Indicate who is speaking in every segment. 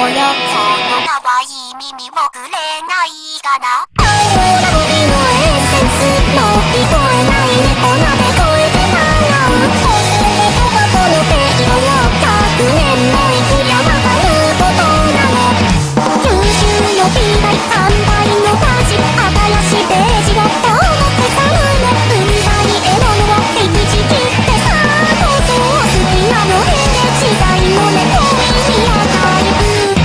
Speaker 1: よ。そんな可愛い耳もくれないかな。青ラブリのエッセンスもう聞こえない猫なで声で笑う。そしてトマトのページを100年も生きりゃわかることなの。優秀の機材販売の価値新しいページをと思ってさむね。うんざり獲物を敵地切ってさあ放送好きなの変で時代も猫にアタイプ。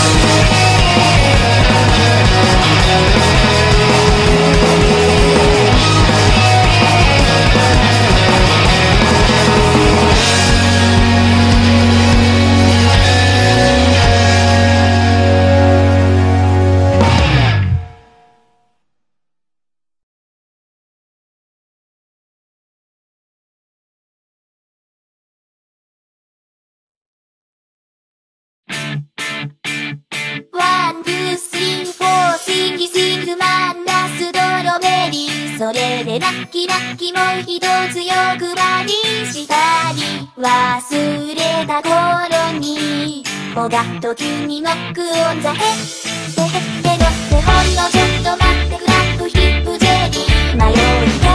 Speaker 1: ワン、ツー、スリー、フォー、シンキシングマンダストロベリー。それでラッキーラッキーもう一つ欲張りしたり忘れた頃にポガッと急にノックオンザヘッヘヘヘドってほんのちょっと待ってクラップヒップジェリー迷い